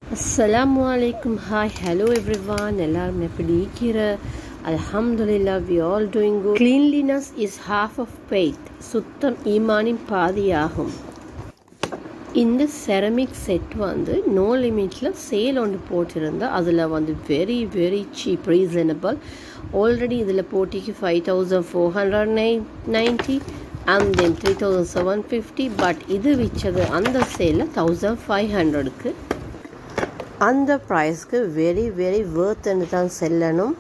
Assalamu alaikum. Hi, hello everyone. எல்லாரும் எப்படி இருக்கிற? Alhamdulillah, we all doing good. Cleanliness is half of faith. சுத்தம் ஈமானின் பாதியாகும். இந்த செரமிக் செட் வந்து நோ லிமிட்டில் சேல் ஒன்று போட்டிருந்தா அதில் வந்து வெரி சீப் ரீசனபிள். ஆல்ரெடி இதில் போட்டிக்கு 5490 அண்ட் தென் 3750, பட் இது விற்றது அந்த சேலில் 1500க்கு. அந்த ப்ரைஸ்க்கு வெரி வேர்த்துன்னு தான் செல்லணும்.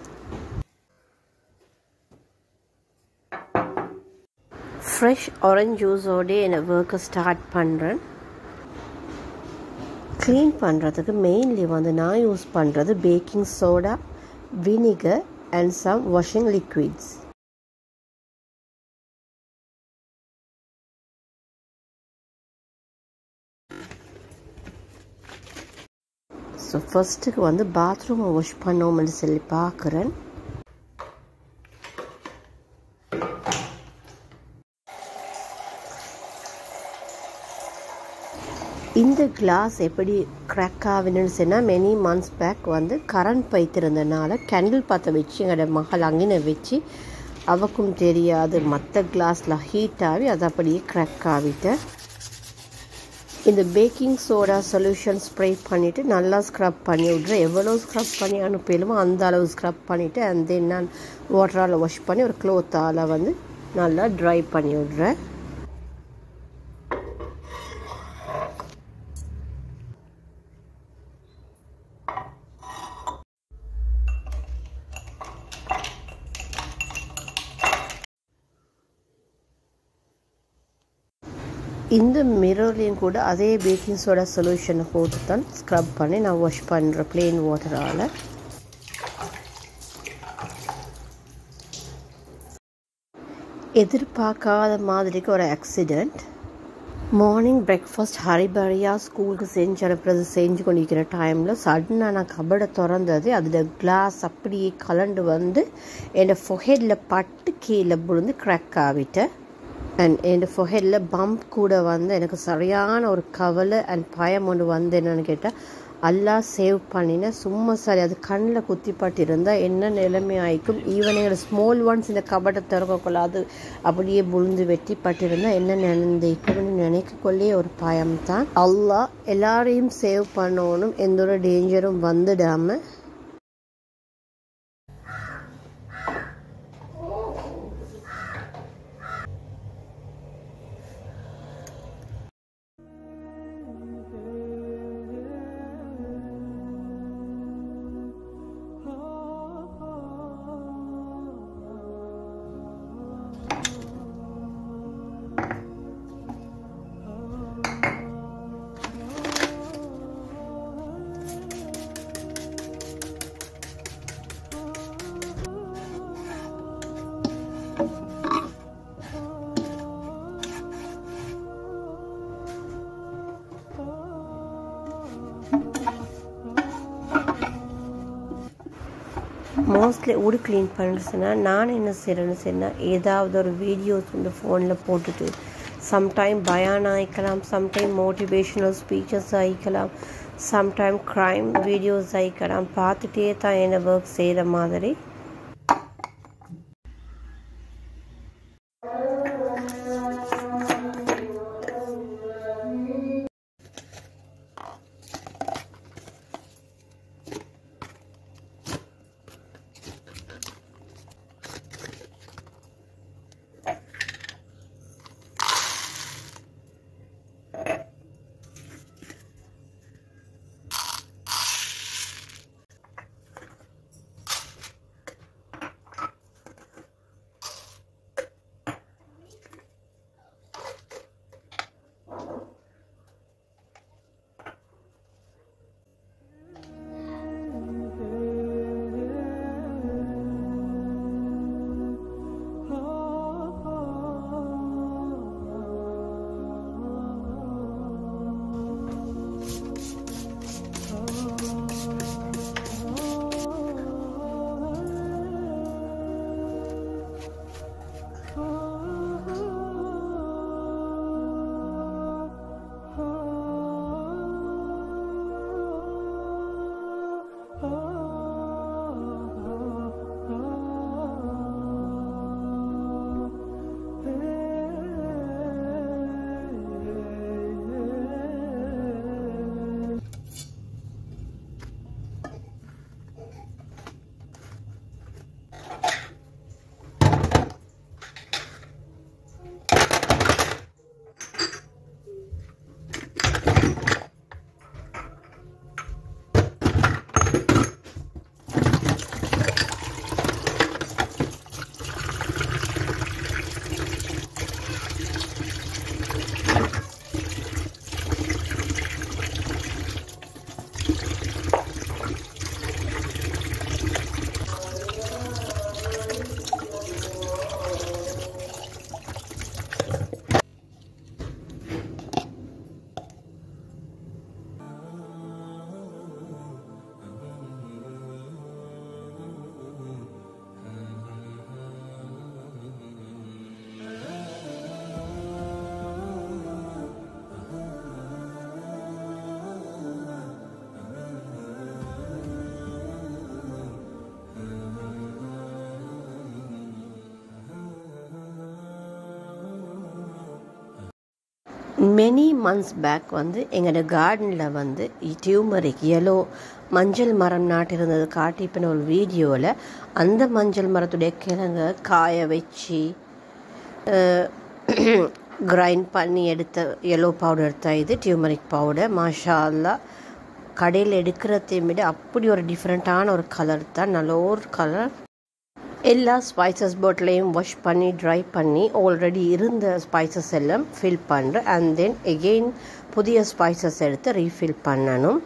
ஃப்ரெஷ் ஆரஞ்ச் ஜூஸோடே என்னை ஒர்க்கை ஸ்டார்ட் பண்ணுறேன். க்ளீன் பண்ணுறதுக்கு மெயின்லி வந்து நான் யூஸ் பண்ணுறது baking soda, vinegar and some washing liquids. So ஃபஸ்ட்டுக்கு வந்து பாத்ரூமை வாஷ் பண்ணோம்னு சொல்லி பார்க்குறேன். இந்த கிளாஸ் எப்படி க்ராக் ஆகுதுன்னு சொன்னால் மெனி மந்த்ஸ் பேக் வந்து கரண்ட் பைத்திருந்தனால கேண்டில் பற்ற வச்சு எங்களோட மகள் அங்கே வச்சு அவக்கும் தெரியாது மற்ற கிளாஸில் ஹீட் ஆகி அது அப்படியே க்ராக் ஆகிட்டேன். இந்த பேக்கிங் சோடா சொல்யூஷன் ஸ்ப்ரே பண்ணிவிட்டு நல்லா ஸ்க்ரப் பண்ணி விட்றேன். எவ்வளோ ஸ்க்ரப் பண்ணி அனுப்பிடுமோ அந்த அளவு ஸ்க்ரப் பண்ணிவிட்டு அண்ட் தென் நான் வாட்டரால் வாஷ் பண்ணி ஒரு க்ளோத்தால் வந்து நல்லா ட்ரை பண்ணி விட்றேன். இந்த மிரர்லேயும் கூட அதே பேக்கிங் சோடா சொல்யூஷனை போட்டு தான் ஸ்க்ரப் பண்ணி நான் வாஷ் பண்ணுறேன் ப்ளெயின் வாட்டரால். எதிர்பார்க்காத மாதிரிக்கு ஒரு ஆக்சிடெண்ட். மார்னிங் பிரேக்ஃபாஸ்ட் ஹரிபரியாக ஸ்கூலுக்கு செஞ்சு அனுப்புறது செஞ்சு கொண்டிருக்கிற டைமில் சடனாக நான் கபடை திறந்தது. அதில் கிளாஸ் அப்படியே கலண்டு வந்து என்னோடய ஃபொஹெட்டில் பட்டு கீழே விழுந்து க்ராக் ஆகிட்டேன். அண்ட் என் ஃபொஹெட்டில் பம்ப் கூட வந்து எனக்கு சரியான ஒரு கவலை அண்ட் பயம் ஒன்று வந்து என்னென்னு கேட்டால் எல்லாம் சேவ் பண்ணினேன். சும்மா சரி அது கண்ணில் குத்திப்பட்டு இருந்தால் என்ன நிலைமை ஆகிக்கும். ஈவன் எங்களோட ஸ்மால் ஒன்ஸ் இந்த கபடை திறக்கக்குள்ள அது அப்படியே விழுந்து வெட்டி பட்டிருந்தால் என்ன நினைக்கும்னு நினைக்கக்குள்ளே ஒரு பயம்தான். அல்லாஹ் எல்லாரையும் சேவ் பண்ணணும், எந்த ஒரு டேஞ்சரும் வந்துடாமல். மோஸ்ட்லி வீடு க்ளீன் பண்ணுறதுன்னா நான் என்ன செய்கிறேன்னு சொன்னால் ஏதாவது ஒரு வீடியோஸ் வந்து ஃபோனில் போட்டுட்டு சம்டைம் பயான் ஆகிக்கலாம், சம்டைம் மோட்டிவேஷ்னல் ஸ்பீச்சஸ் ஆகிக்கலாம், சம்டைம் க்ரைம் வீடியோஸ் ஆகிக்கலாம். பார்த்துட்டே தான் என்ன ஒர்க் செய்கிற மாதிரி. மெனி மந்த்ஸ் பேக் வந்து எங்களோட கார்டனில் வந்து டியூமரிக் எல்லோ மஞ்சள் மரம் நாட்டிருந்தது காட்டிப்பின ஒரு வீடியோவில் அந்த மஞ்சள் மரத்துடைய கிழங்க காய வச்சு கிரைண்ட் பண்ணி எடுத்த எல்லோ பவுடர் எடுத்த இது டியூமரிக் பவுடர். மாஷா அல்லா, கடையில் எடுக்கிறதையும் விட அப்படி ஒரு டிஃப்ரெண்ட்டான ஒரு கலர் தான், நல்ல ஒரு கலர். எல்லா ஸ்பைசஸ் பாட்டிலையும் வாஷ் பண்ணி ட்ரை பண்ணி ஆல்ரெடி இருந்த ஸ்பைசஸ் எல்லாம் ஃபில் பண்ணுறேன். அண்ட் தென் எகெயின் புதிய ஸ்பைசஸ் எடுத்து ரீஃபில் பண்ணணும்.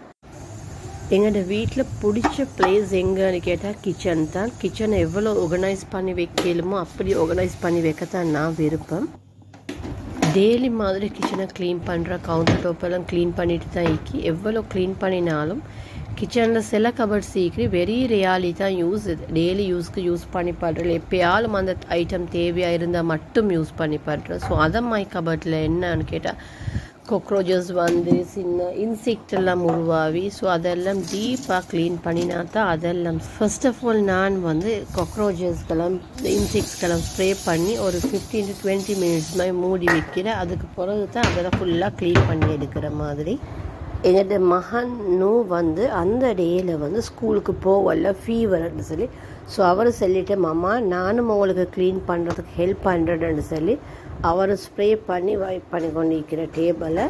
எங்களோட வீட்டில் பிடிச்ச பிளேஸ் எங்கன்னு கேட்டால் கிச்சன் தான். கிச்சனை எவ்வளோ ஆர்கனைஸ் பண்ணி வைக்கலுமோ அப்படி ஆர்கனைஸ் பண்ணி வைக்கத்தான் நான் விருப்பம். டெய்லி மாதிரி கிச்சனை க்ளீன் பண்ணுற, கவுண்டர் டாப்பெல்லாம் க்ளீன் பண்ணிட்டு தான் இருக்கி. எவ்வளோ க்ளீன் பண்ணினாலும் கிச்சனில் சில கபர்ட்ஸ் சீக்கிரி வெரி ரியாலி தான் யூஸ், டெய்லி யூஸ்க்கு யூஸ் பண்ணி படுறேன். எப்போயாலும் அந்த ஐட்டம் தேவையாக இருந்தால் மட்டும் யூஸ் பண்ணி படுறேன். ஸோ அதை மை கபர்ட்டில் என்னன்னு கேட்டால் காக்ரோச்சஸ் வந்து சின்ன இன்செக்ட் எல்லாம் உருவாவி, ஸோ அதெல்லாம் டீப்பாக க்ளீன் பண்ணினா தான் அதெல்லாம். ஃபர்ஸ்ட் ஆஃப் ஆல் நான் வந்து காக்ரோச்சஸ்க்கெல்லாம் இன்செக்ட்ஸ்க்கெல்லாம் ஸ்ப்ரே பண்ணி ஒரு 15 to 20 minutes மாதிரி மூடி வைக்கிறேன். அதுக்கு பிறகு தான் அதெல்லாம் ஃபுல்லாக க்ளீன் பண்ணி எடுக்கிற மாதிரி. என்னோட மகனும் வந்து அந்த டேயில் வந்து ஸ்கூலுக்கு போகல, ஃபீவர்னு சொல்லி. ஸோ அவர் சொல்லிட்டு, மாமா நானும் உங்களுக்கு க்ளீன் பண்ணுறதுக்கு ஹெல்ப் பண்ணுறேன்னு சொல்லி அவர் ஸ்ப்ரே பண்ணி வைப் பண்ணி கொண்டு இருக்கிற டேபிளை.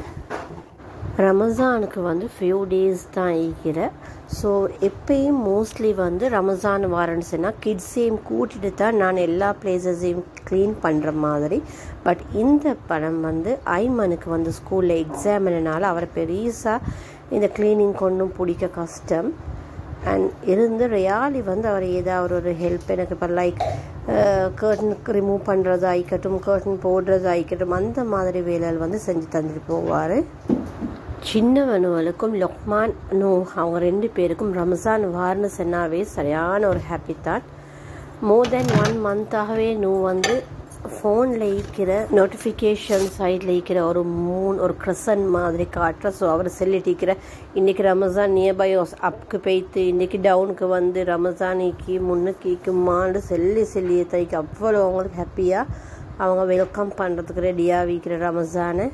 ரமஸானுக்கு வந்து ஃபியூ டேஸ் தான் இருக்கிற. ஸோ எப்பயும் மோஸ்ட்லி வந்து ரமஸான் வாரன்னு சொன்னால் கிட்ஸையும் கூட்டிகிட்டு தான் நான் எல்லா பிளேஸஸையும் க்ளீன் பண்ணுற மாதிரி. பட் இந்த படம் வந்து ஐமனுக்கு வந்து ஸ்கூலில் எக்ஸாமினால அவரை பெருசாக இந்த க்ளீனிங் கொண்டும் பிடிக்க கஷ்டம். அண்ட் இருந்து ரியாலி வந்து அவர் ஏதாவது ஒரு ஹெல்ப் எனக்கு இப்போ லைக் கர்டனுக்கு ரிமூவ் பண்ணுறது ஆயிக்கட்டும், கர்டன் போடுறது ஆயிக்கட்டும், அந்த மாதிரி வேலைகள் வந்து செஞ்சு தந்துட்டு போவார். சின்னவனுவலுக்கும் லொக்மான் நூ அவங்க 2 பேருக்கும் ரமஸான் வார்னு சொன்னாவே சரியான ஒரு ஹாப்பி தான். மோர் தென் 1 month-ஆகவே நூ வந்து ஃபோனில் இருக்கிற நோட்டிஃபிகேஷன் சைடில் இருக்கிற ஒரு ஒரு க்ரசன் மாதிரி காட்டுற. ஸோ அவர் சொல்லிட்டு இன்றைக்கி ரமஸான் நியர்பை அப்புக்கு போய்த்து இன்றைக்கி டவுனுக்கு வந்து ரமஸானிக்கு முன்னுக்குமான்னு சொல்லி தைக்கு அவ்வளோ அவங்களுக்கு ஹாப்பியாக அவங்க வெல்கம் பண்ணுறதுக்கு ரெடியாக வைக்கிற ரமஸானை.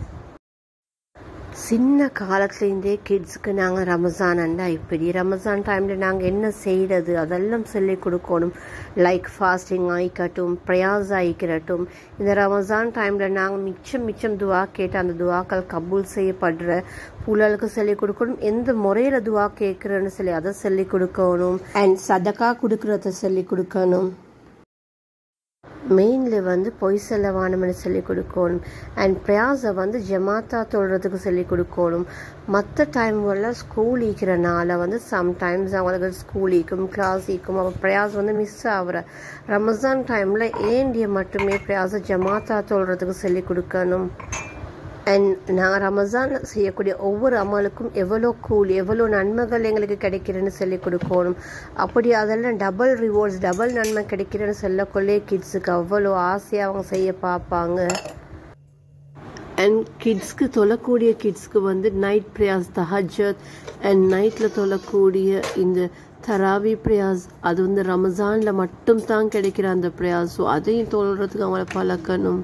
சின்ன காலத்துலேருந்தே கிட்ஸுக்கு நாங்கள் ரமஸான்ண்டா இப்படி ரமஸான் டைமில் நாங்கள் என்ன செய்கிறது அதெல்லாம் சொல்லி கொடுக்கணும். லைக் ஃபாஸ்டிங் ஆகிக்கட்டும், பிரயாஸ் ஆகிக்கிறட்டும். இந்த ரமஸான் டைமில் நாங்கள் மிச்சம் துவா கேட்டு அந்த துவாக்கள் கபூல் செய்யப்படுற புள்ளலுக்கு சொல்லிக் கொடுக்கணும். எந்த முறையில் துவா கேட்குறேன்னு சொல்லி அதை சொல்லிக் கொடுக்கணும். அண்ட் சதக்கா கொடுக்குறத சொல்லிக் கொடுக்கணும். மெயினில் வந்து பொய் சொல்ல வானம்னு சொல்லிக் கொடுக்கணும். அண்ட் பிரயாஸை வந்து ஜமாத்தா தொழுறதுக்கு சொல்லிக் கொடுக்கணும். மற்ற டைம்களில் ஸ்கூல் ஈக்கிறனால வந்து சம்டைம்ஸ் அவங்களுக்கு ஸ்கூல் ஈக்கும், கிளாஸ் ஈக்கும். அப்போ பிரயாஸ் வந்து மிஸ் ஆகிற ரமஸான் டைமில் ஏண்டிய மட்டுமே பிரயாஸை ஜமாத்தா தொழுறதுக்கு சொல்லிக் கொடுக்கணும். அண்ட் நான் ரமஸான் செய்யக்கூடிய ஒவ்வொரு அமலுக்கும் எவ்வளோ கூலி, எவ்வளோ நன்மைகள் எங்களுக்கு கிடைக்கிறேன்னு சொல்லி கொடுக்கணும். அப்படி அதெல்லாம் டபுள் ரிவார்ட்ஸ், டபுள் நன்மை கிடைக்கிறேன்னு சொல்லக்கொள்ளே கிட்ஸுக்கு அவ்வளோ ஆசையாக அவங்க செய்ய பார்ப்பாங்க. அண்ட் கிட்ஸ்க்கு தொழக்கூடிய கிட்ஸ்க்கு வந்து நைட் பிரயாஸ், தஹஜ்ஜத் அண்ட் நைட்டில் தொழக்கூடிய இந்த தராவி பிரயாஸ் அது வந்து ரமஸானில் மட்டும் தான் கிடைக்கிற அந்த பிரயாஸ். ஸோ அதையும் தொழுறதுக்கு அவங்கள பழக்கணும்.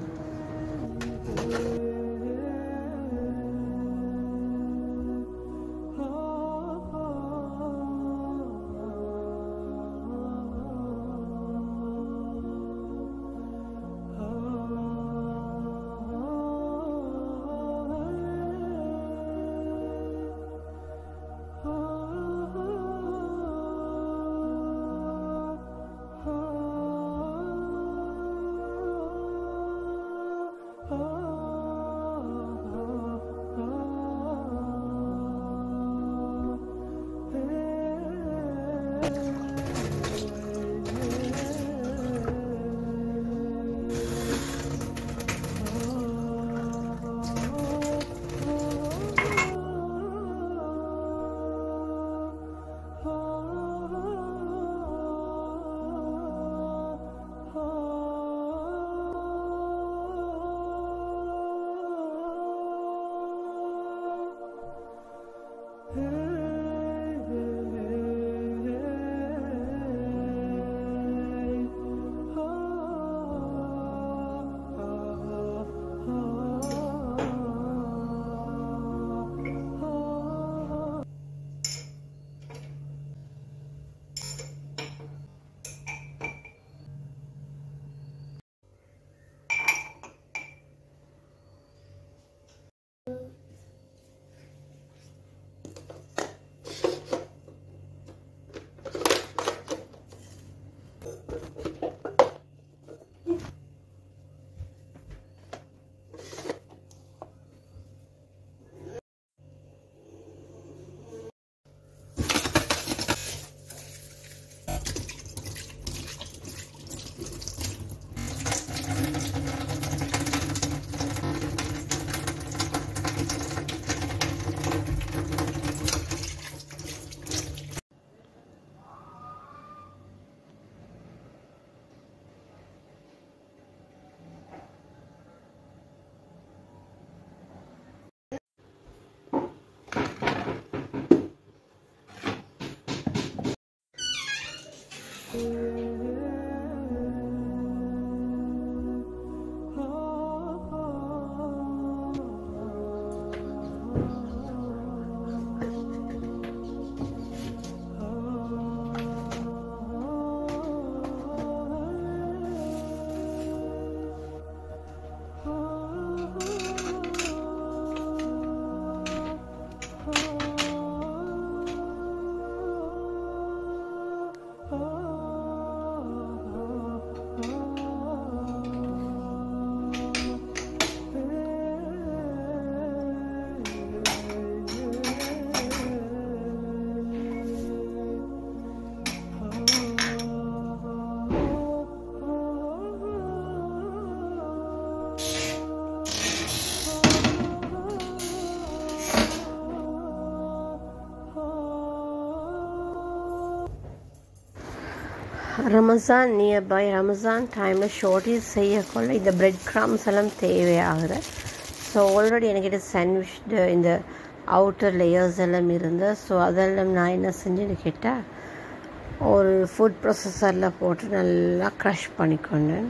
ரமஸான் நியர்பை ரமஸான் டைமில் ஷோர்டேஜ் செய்யக்கொள்ள இந்த பிரெட் கிராம்ஸ் எல்லாம் தேவையாகிற. ஸோ ஆல்ரெடி என்கிட்ட சாண்ட்விச் இந்த அவுட்டர் லேயர்ஸ் எல்லாம் இருந்தது. ஸோ அதெல்லாம் நான் என்ன செஞ்சேன்னு கேட்டால் ஒரு ஃபுட் ப்ராசஸரில் போட்டு நல்லா க்ரஷ் பண்ணிக்கொண்டேன்.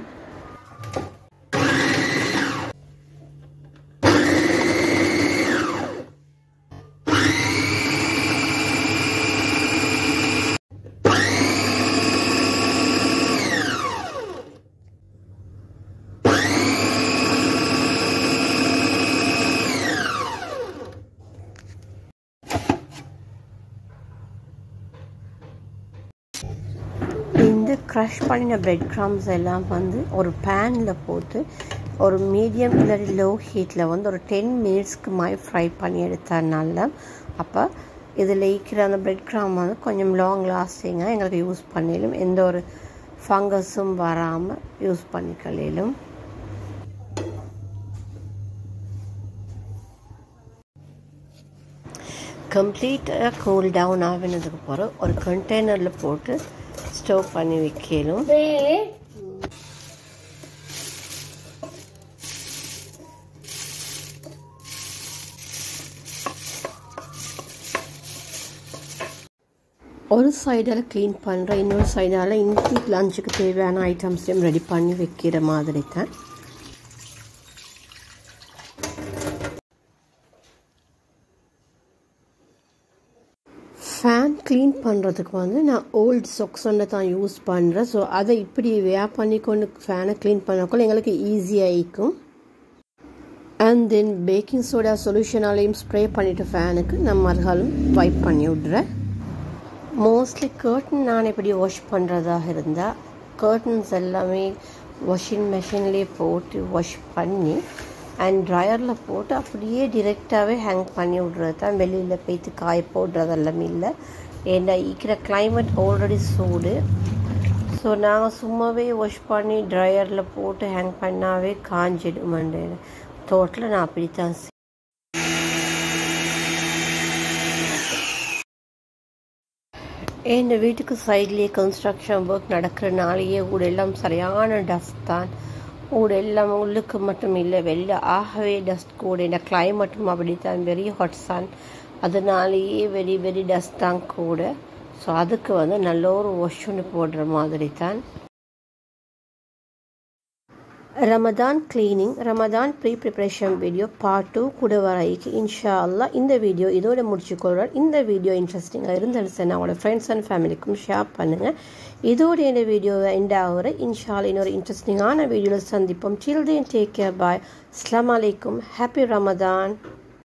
இந்த க்ரஷ் பண்ணின பிரெட் கிராம்ஸ் எல்லாம் வந்து ஒரு பேனில் போட்டு ஒரு மீடியம் இல்லாட்டி லோ ஹீட்டில் வந்து ஒரு 10 மினிட்ஸ்க்கு மாதிரி ஃப்ரை பண்ணி எடுத்ததுனால அப்போ இதில் இருக்கிற அந்த பிரெட் கிராம் வந்து கொஞ்சம் லாங் லாஸ்டிங்காக எங்களுக்கு யூஸ் பண்ணிடலும், எந்த ஒரு ஃபங்கஸும் வராமல் யூஸ் பண்ணிக்கலும். கம்ப்ளீட்டாக கூல் டவுன் ஆகினதுக்கு பிறகு ஒரு கண்டெய்னரில் போட்டு ஸ்டோர் பண்ணி வைக்கலும். ஒரு சைடால் க்ளீன் பண்ணுற, இன்னொரு சைடால் இன்னைக்கு லஞ்சுக்கு தேவையான ஐட்டம்ஸையும் ரெடி பண்ணி வைக்கிற மாதிரி தான். ஃபேன் க்ளீன் பண்ணுறதுக்கு வந்து நான் ஓல்டு சொக்ஸொன்னை தான் யூஸ் பண்ணுறேன். ஸோ அதை இப்படி வேர் பண்ணி கொண்டு ஃபேனை க்ளீன் பண்ணக்குள்ள எங்களுக்கு ஈஸியாக இருக்கும். அண்ட் தென் பேக்கிங் சோடா சொல்யூஷனாலையும் ஸ்ப்ரே பண்ணிவிட்டு ஃபேனுக்கு நான் மறுகாலும் வைப் பண்ணி விட்றேன். மோஸ்ட்லி கர்டன் நான் எப்படி வாஷ் பண்ணுறதாக இருந்தால் கர்டன்ஸ் எல்லாமே வாஷிங் மிஷின்லேயே போட்டு வாஷ் பண்ணி அண்ட் ட்ரையரில் போட்டு அப்படியே டிரெக்டாகவே ஹேங் பண்ணி விட்றது தான். வெளியில் போய்த்து காய போடுறதெல்லாம் இல்லை. ஏன்னா இருக்கிற கிளைமேட் ஆல்ரெடி சூடு. ஸோ நாங்கள் சும்மாவே வாஷ் பண்ணி ட்ரையரில் போட்டு ஹேங் பண்ணாவே காஞ்சிடுமாண்டு தோட்டில் நான் அப்படித்தான். என் வீட்டுக்கு சைட்லேயே கன்ஸ்ட்ரக்ஷன் ஒர்க் நடக்கிறனாலேயே ஊடெல்லாம் சரியான டஸ்ட் தான். ஊடெல்லாம் உள்ளுக்கு மட்டும் இல்லை, வெளில ஆகவே டஸ்ட் கூட. இந்த கிளைமேட்டும் அப்படித்தான், வெரி ஹாட் சன். அதனாலேயே வெரி வெரி டஸ்ட் தான் கூட. ஸோ அதுக்கு வந்து நல்ல ஒரு வாஷ் ஒன்று போடுற மாதிரி தான். Ramadan cleaning, Ramadan preparation video part 2 கூட வரைக்கு இன்ஷா அல்லாஹ் இந்த வீடியோ இதோட முடிச்சுக்கொள்கிறேன். இந்த வீடியோ இன்ட்ரெஸ்டிங்காக இருந்துச்சுன்னா அவங்களோட ஃப்ரெண்ட்ஸ் அண்ட் ஃபேமிலிக்கும் ஷேர் பண்ணுங்கள். இதோட இந்த வீடியோவை எண்ட் ஆகிற இன்ஷா அல்லாஹ் இன்னொரு இன்ட்ரெஸ்டிங்கான வீடியோவில் சந்திப்போம். Till then take care, bye. அஸ்ஸலாமு அலைக்கும். ஹாப்பி ரமதான்.